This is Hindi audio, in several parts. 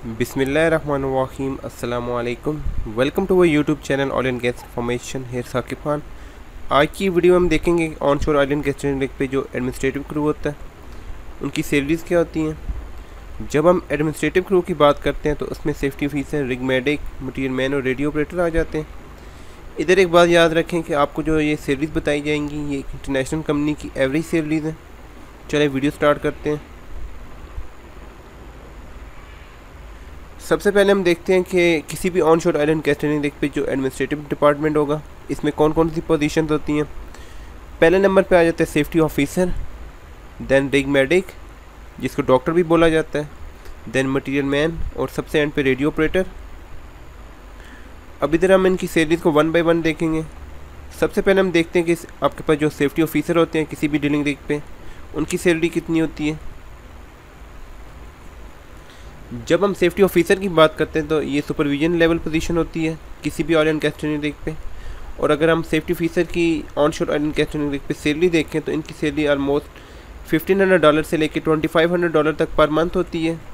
बिस्मिल्लाहिर्रहमानिर्रहीम अस्सलामुअलैकुम। Welcome to our YouTube channel oil and gas information. Here Saqib Khan. आज की वीडियो में हम देखेंगे on shore oil and gas rig पे जो एडमिनिस्ट्रेटिव क्रू होता है उनकी सैलरीज़ क्या होती हैं। जब हम एडमिनिस्ट्रेटिव क्रू की बात करते हैं तो उसमें safety officer, rig medic, material man और रेडियो ऑपरेटर आ जाते हैं। इधर एक बात याद रखें कि आपको जो ये सैलरीज़ बताई जाएंगी ये एक इंटरनेशनल कंपनी की एवरेज सैलरीज़ हैं। चलिए वीडियो स्टार्ट करते हैं। सबसे पहले हम देखते हैं कि किसी भी ऑन शोर आइलैंड गैस ट्रेनिंग रिग पे जो एडमिनिस्ट्रेटिव डिपार्टमेंट होगा इसमें कौन कौन सी पोजीशंस होती हैं। पहले नंबर पे आ जाता है safety officer, then rig medic जिसको डॉक्टर भी बोला जाता है, देन मटीरियल मैन और सबसे एंड पे रेडियो ऑपरेटर। अब इधर हम इनकी सैलरीज को वन बाय वन देखेंगे। सबसे पहले हम देखते हैं कि आपके पास जो सेफ्टी ऑफिसर होते हैं किसी भी ड्रिलिंग रिग पे उनकी सैलरी कितनी होती है। जब हम सेफ्टी ऑफिसर की बात करते हैं तो ये सुपरविजन लेवल पोजीशन होती है किसी भी oil and gas training rig पे। और अगर हम सेफ्टी ऑफिसर की on shore oil and gas training rig पे सैलरी देखें तो इनकी सैलरी ऑलमोस्ट $1500 से लेकर $2500 तक पर मंथ होती है।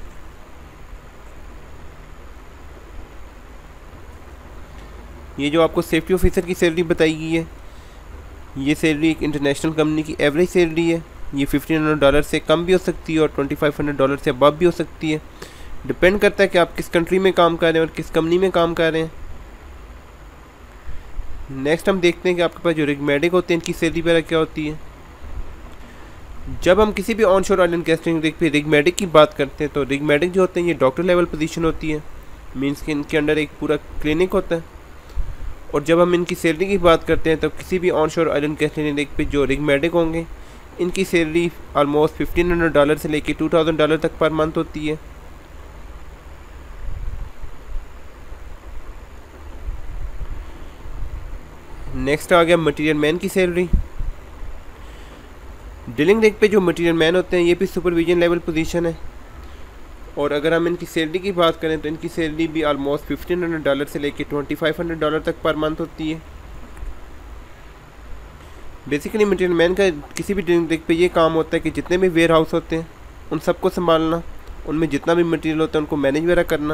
ये जो आपको सेफ्टी ऑफिसर की सैलरी बताई गई है ये सैलरी एक इंटरनेशनल कंपनी की एवरेज सैलरी है। ये $1500 से कम भी हो सकती है और $2500 से अबव भी हो सकती है। डिपेंड करता है कि आप किस कंट्री में काम कर रहे हैं और किस कंपनी में काम कर रहे हैं। नेक्स्ट हम देखते हैं कि आपके पास जो रिग मेडिक होते हैं इनकी सैलरी वगैरह क्या होती है। जब हम किसी भी on shore oil and gas training rig पे रिग मेडिक की बात करते हैं तो रिग मेडिक जो होते हैं ये डॉक्टर लेवल पोजीशन होती है। मींस कि इनके अंडर एक पूरा क्लिनिक होता है। और जब हम इनकी सैलरी की बात करते हैं तो किसी भी on shore oil and gas training rig पे जो रिग मेडिक होंगे इनकी सैलरी ऑलमोस्ट $1500 से लेकर $2000 तक पर मंथ होती है। नेक्स्ट आ गया मटीरियल मैन की सैलरी। ड्रिलिंग रिग पे जो मटीरियल मैन होते हैं ये भी सुपरविजन लेवल पोजीशन है। और अगर हम इनकी सैलरी की बात करें तो इनकी सैलरी भी ऑलमोस्ट $1500 से लेकर $2500 तक पर मंथ होती है। बेसिकली मटीरियल मैन का किसी भी ड्रिलिंग रिग पे ये काम होता है कि जितने भी वेयर हाउस होते हैं उन सबको संभालना, उनमें जितना भी मटीरियल होता है उनको मैनेज वगैरह करना।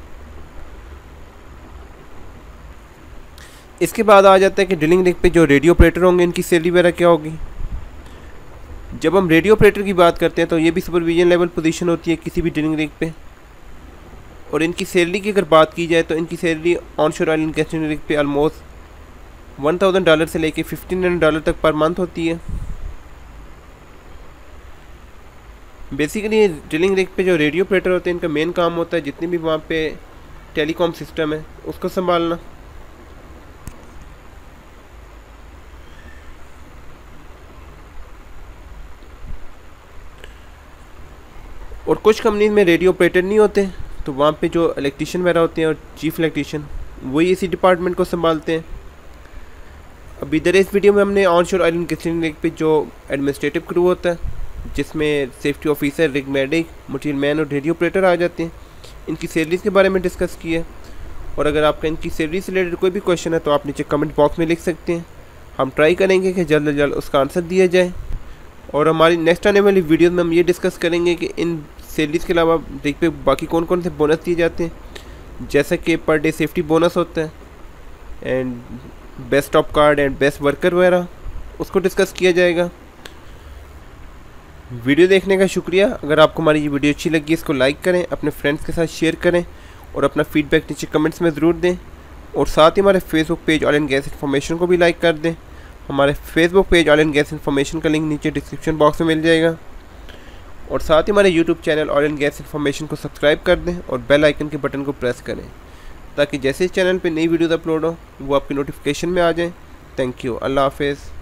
इसके बाद आ जाता है कि ड्रिलिंग रिग पे जो रेडियो ऑपरेटर होंगे इनकी सैलरी वगैरह क्या होगी। जब हम रेडियो ऑपरेटर की बात करते हैं तो ये भी सुपरविजन लेवल पोजीशन होती है किसी भी ड्रिलिंग रिग पे। और इनकी सैलरी की अगर बात की जाए तो इनकी salary on shore oil and gas rig पे ऑलमोस्ट $1000 से लेके $1500 तक पर मंथ होती है। बेसिकली ड्रिलिंग रिग पे जो रेडियो ऑपरेटर होते हैं इनका मेन काम होता है जितनी भी वहाँ पे टेलीकॉम सिस्टम है उसको संभालना। और कुछ कंपनीज में रेडियो ऑपरेटर नहीं होते तो वहाँ पे जो इलेक्ट्रीशियन वगैरह होते हैं और चीफ इलेक्ट्रीशियन वही इसी डिपार्टमेंट को संभालते हैं। अब इधर इस वीडियो में हमने on shore oil and gas rig पे जो एडमिनिस्ट्रेटिव क्रू होता है जिसमें safety officer, rig medic, material man और रेडियो ऑपरेटर आ जाते हैं इनकी सैलरीज के बारे में डिस्कस किया है। और अगर आपका इनकी सैलरी से रिलेटेड कोई भी क्वेश्चन है तो आप नीचे कमेंट बॉक्स में लिख सकते हैं। हम ट्राई करेंगे कि जल्द से जल्द उसका आंसर दिया जाए। और हमारी नेक्स्ट आने वाली वीडियो में हम ये डिस्कस करेंगे कि इन सैलरीज के अलावा रिग पे बाकी कौन कौन से बोनस दिए जाते हैं, जैसा कि पर डे सेफ्टी बोनस होता है and best of card and best worker वगैरह, उसको डिस्कस किया जाएगा। वीडियो देखने का शुक्रिया। अगर आपको हमारी ये वीडियो अच्छी लगी इसको लाइक करें, अपने फ्रेंड्स के साथ शेयर करें और अपना फीडबैक नीचे कमेंट्स में ज़रूर दें। और साथ ही हमारे Facebook page oil and gas information को भी लाइक कर दें। हमारे Facebook page oil and gas information का लिंक नीचे डिस्क्रिप्शन बॉक्स में मिल जाएगा। और साथ ही हमारे YouTube channel oil and gas information को सब्सक्राइब कर दें और बेल आइकन के बटन को प्रेस करें ताकि जैसे इस चैनल पे नई वीडियोस अपलोड हो वो आपकी नोटिफिकेशन में आ जाए। Thank you. अल्लाह हाफिज़।